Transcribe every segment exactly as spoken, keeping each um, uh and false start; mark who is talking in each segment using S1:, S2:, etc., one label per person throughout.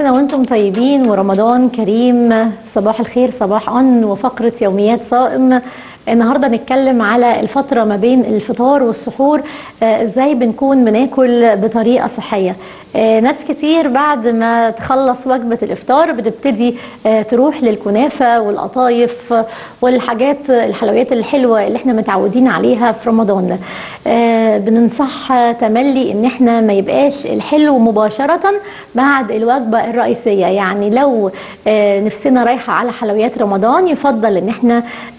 S1: سنة وانتم طيبين ورمضان كريم. صباح الخير، صباح أن وفقرة يوميات صائم. النهارده نتكلم على الفترة ما بين الفطار والسحور، ازاي بنكون بناكل بطريقة صحية. ناس كتير بعد ما تخلص وجبة الإفطار بتبتدي تروح للكنافة والقطايف والحاجات الحلويات الحلوة اللي احنا متعودين عليها في رمضان. بننصح تملي ان احنا ما يبقاش الحلو مباشرة بعد الوجبة الرئيسية، يعني لو نفسنا رايحة على حلويات رمضان يفضل ان احنا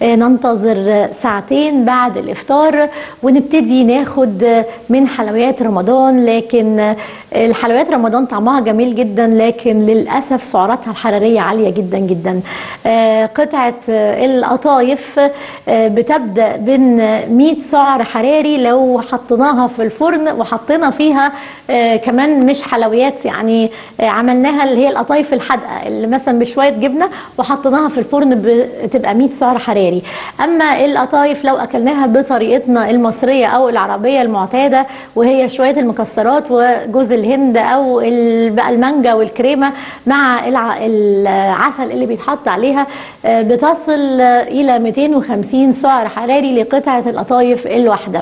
S1: ننتظر ساعتين بعد الإفطار ونبتدي ناخد من حلويات رمضان. لكن الحلويات رمضان طعمها جميل جدا، لكن للأسف سعراتها الحرارية عالية جدا جدا. قطعة القطايف بتبدأ بين مئة سعر حراري لو حطيناها في الفرن وحطينا فيها كمان مش حلويات، يعني عملناها اللي هي القطايف الحادقة اللي مثلا بشوية جبنة وحطيناها في الفرن بتبقى مئة سعر حراري. أما القطايف لو أكلناها بطريقتنا المصرية أو العربية المعتادة وهي شوية المكسرات وجوز الهند او بقى المانجا والكريمه مع العسل اللي بيتحط عليها بتصل الى مئتين وخمسين سعر حراري لقطعه القطايف الواحده.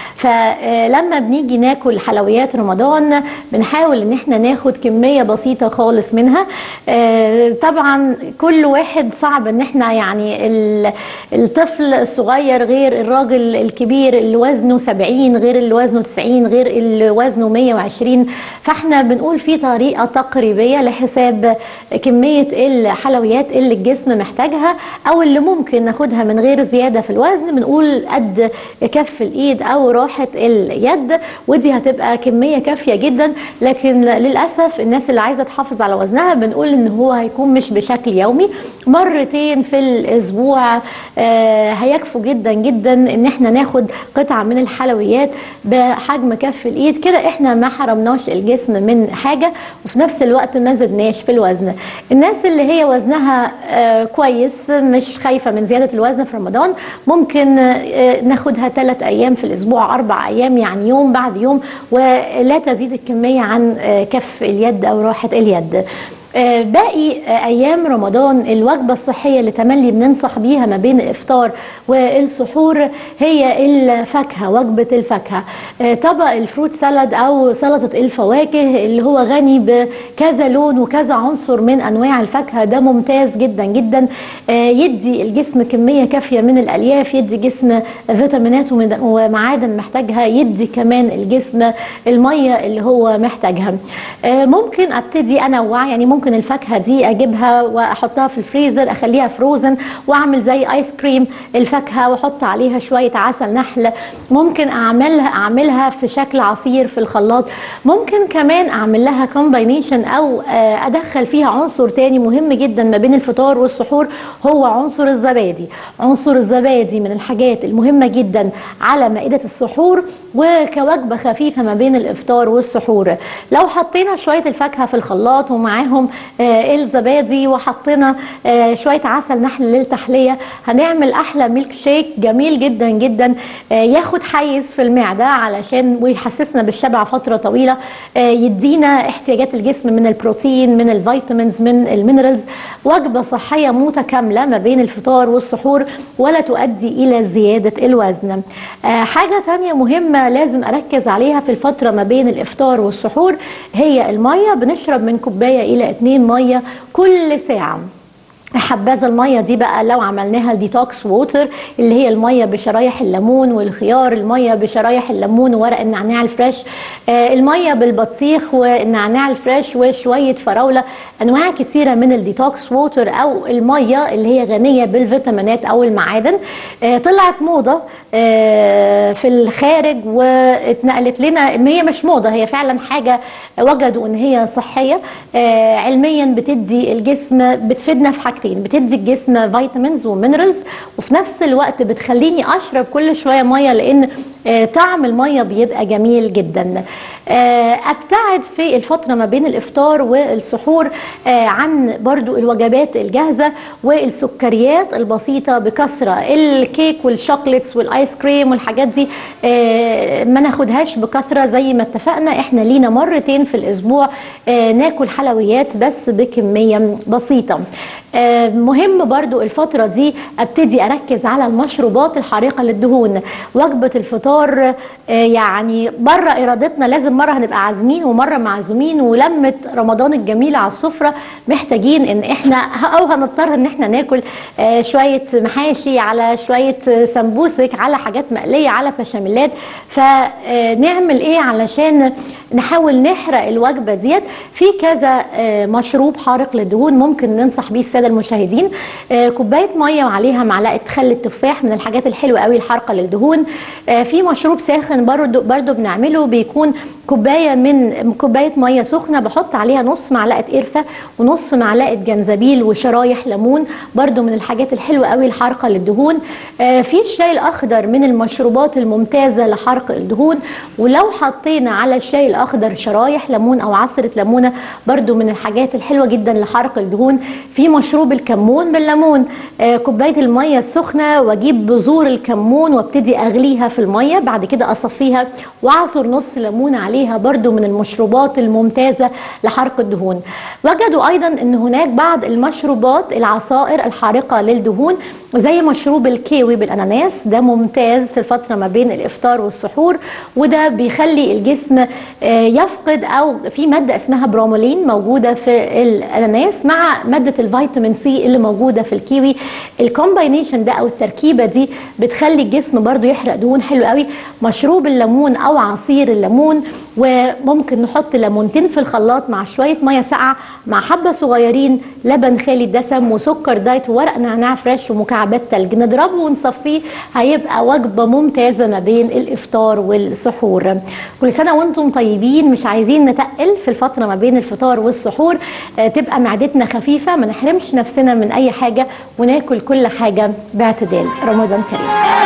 S1: فلما بنيجي ناكل حلويات رمضان بنحاول ان احنا ناخد كميه بسيطه خالص منها. طبعا كل واحد صعب ان احنا يعني الطفل الصغير غير الراجل الكبير اللي وزنه سبعين غير اللي وزنه تسعين غير اللي وزنه مئة وعشرين، فاحنا بنقول في طريقه تقريبيه لحساب كميه الحلويات اللي الجسم محتاجها او اللي ممكن ناخدها من غير زياده في الوزن. بنقول قد كف الايد او راحه اليد، ودي هتبقى كميه كافيه جدا. لكن للاسف الناس اللي عايزه تحافظ على وزنها بنقول ان هو هيكون مش بشكل يومي، مرتين في الاسبوع آه هيكفوا جدا جدا ان احنا ناخد قطعه من الحلويات بحجم كف الايد. كده احنا ما حرمناش الجسم من حاجه وفي نفس الوقت ما زدناش في الوزن. الناس اللي هي وزنها آه كويس مش خايفه من زياده الوزن في رمضان ممكن آه ناخدها ثلاث ايام في الاسبوع، اربع ايام، يعني يوم بعد يوم، ولا تزيد الكميه عن آه كف اليد او راحه اليد. باقي ايام رمضان الوجبه الصحيه اللي تملي بننصح بيها ما بين الافطار والسحور هي الفاكهه، وجبه الفاكهه. طبق الفروت سالاد او سلطه الفواكه اللي هو غني بكذا لون وكذا عنصر من انواع الفاكهه، ده ممتاز جدا جدا. يدي الجسم كميه كافيه من الالياف، يدي جسم فيتامينات ومعادن محتاجها، يدي كمان الجسم الميه اللي هو محتاجها. ممكن ابتدي انوع، يعني ممكن الفاكهه دي اجيبها واحطها في الفريزر اخليها فروزن واعمل زي ايس كريم الفاكهه واحط عليها شويه عسل نحل. ممكن اعملها اعملها في شكل عصير في الخلاط. ممكن كمان اعمل لها كومباينيشن او ادخل فيها عنصر تاني مهم جدا ما بين الفطار والسحور، هو عنصر الزبادي. عنصر الزبادي من الحاجات المهمه جدا على مائده السحور وكوجبه خفيفه ما بين الافطار والسحور. لو حطينا شويه الفاكهه في الخلاط ومعاهم آه الزبادي وحطينا آه شويه عسل نحل للتحليه هنعمل احلى ميلك شيك جميل جدا جدا، آه ياخد حيز في المعده علشان ويحسسنا بالشبع فتره طويله، آه يدينا احتياجات الجسم من البروتين من الفيتامينز من المينرالز. وجبه صحيه متكامله ما بين الفطار والسحور ولا تؤدي الى زياده الوزن. آه حاجه ثانيه مهمه لازم اركز عليها في الفتره ما بين الافطار والسحور هي الميه. بنشرب من كوبايه الى اتنين ميه كل ساعه. حبذا الميه دي بقى لو عملناها ديتوكس ووتر اللي هي الميه بشرايح الليمون والخيار، الميه بشرايح الليمون وورق النعناع الفريش، آه الميه بالبطيخ والنعناع الفريش وشويه فراوله. انواع كثيره من الديتوكس ووتر او الميه اللي هي غنيه بالفيتامينات او المعادن. آه طلعت موضه آه في الخارج واتنقلت لنا، هي مش موضه، هي فعلا حاجه وجدوا ان هي صحيه. آه علميا بتدي الجسم، بتفيدنا في حاجتين، بتدي الجسم فيتامينز ومينرالز وفي نفس الوقت بتخليني اشرب كل شويه ميه لان طعم الميه بيبقى جميل جدا. ابتعد في الفتره ما بين الافطار والسحور عن برضو الوجبات الجاهزه والسكريات البسيطه بكثره، الكيك والشوكليتس والايس كريم والحاجات دي ما ناخدهاش بكثره. زي ما اتفقنا احنا لينا مرتين في الاسبوع ناكل حلويات بس بكميه بسيطه. مهم برضو الفترة دي ابتدي اركز على المشروبات الحارقة للدهون. وجبة الفطار يعني بره ارادتنا، لازم مرة هنبقى عازمين ومرة معزومين، ولمة رمضان الجميلة على السفرة محتاجين ان احنا او هنضطر ان احنا ناكل شوية محاشي على شوية سمبوسك على حاجات مقلية على بشاميلات. فنعمل ايه علشان نحاول نحرق الوجبة ديت؟ في كذا مشروب حارق للدهون ممكن ننصح بيه السادة المشاهدين. كوباية مية وعليها معلقة خل التفاح من الحاجات الحلوة قوي الحارقة للدهون. في مشروب ساخن برضو, برضو بنعمله، بيكون كوباية من كوباية مية سخنة بحط عليها نص معلقة قرفة ونص معلقة جنزبيل وشرايح ليمون، برضو من الحاجات الحلوة قوي الحارقة للدهون. في الشاي الأخضر من المشروبات الممتازة لحرق الدهون، ولو حطينا على الشاي الأخضر شرايح ليمون أو عصرة ليمونة برضو من الحاجات الحلوة جدا لحرق الدهون. في مشروب الكمون بالليمون، كوباية المية السخنة واجيب بذور الكمون وابتدي أغليها في المية، بعد كده أصفيها وأعصر نص ليمون عليها، برضو من المشروبات الممتازة لحرق الدهون. وجدوا أيضا أن هناك بعض المشروبات العصائر الحارقة للدهون زي مشروب الكيوي بالأناناس، ده ممتاز في الفترة ما بين الإفطار والسحور، وده بيخلي الجسم يفقد أو في مادة اسمها برومولين موجودة في الأناناس مع مادة الفيتامين سي اللي موجودة في الكيوي. الكومباينيشن ده أو التركيبة دي بتخلي الجسم برضو يحرق دهون حلو قوي. مشروب الليمون أو عصير الليمون، وممكن نحط ليمونتين في الخلاط مع شوية مية ساقعة مع حبة صغيرين لبن خالي الدسم وسكر دايت وورق نعناع فريش ومكعبات تلج، نضربه ونصفيه، هيبقى وجبة ممتازة ما بين الإفطار والسحور. كل سنة وانتم طيبين، مش عايزين نتقل في الفترة ما بين الفطار والسحور، تبقى معدتنا خفيفة، ما نحرمش نفسنا من أي حاجة وناكل كل حاجة باعتدال. رمضان كريم.